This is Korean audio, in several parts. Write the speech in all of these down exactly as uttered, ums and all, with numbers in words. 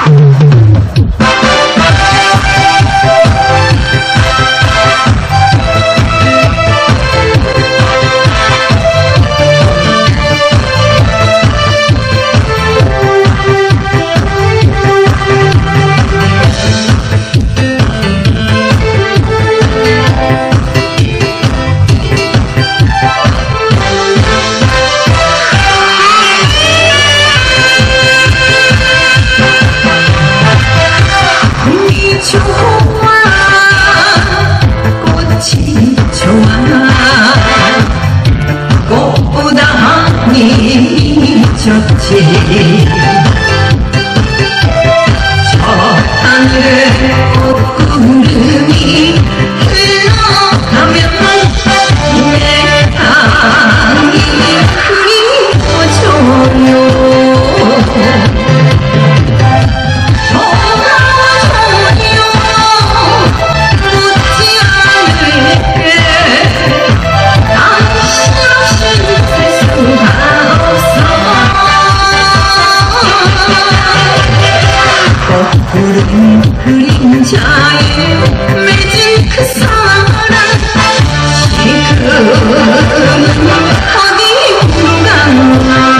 좋지. 저 하늘에 꽃구름이 흘러가면 내 땅이 그리워져요. 구름 그림자에 맺은 그 사랑 지금 어디로 갔나.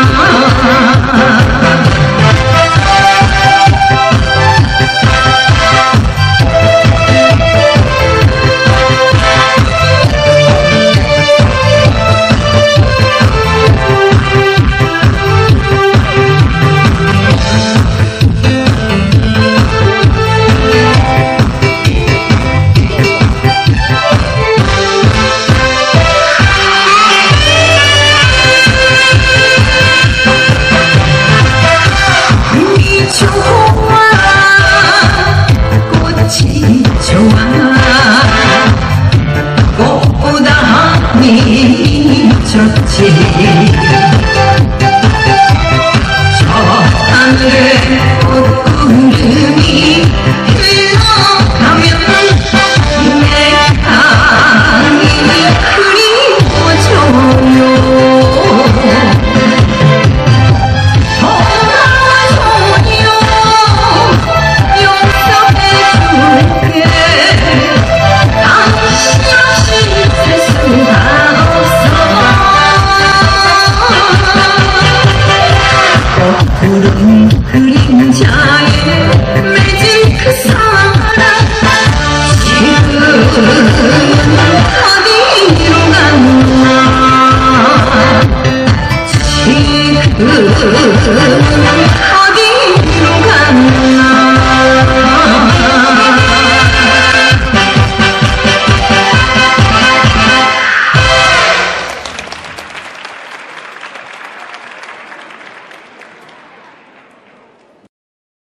꽃보다 한이 좋지. 저 하늘에 꽃구름이 흘러가면 내 땅이 그리워져요. 구름 그림자에 맺은 그 사랑 지금 어디로 갔나. 지금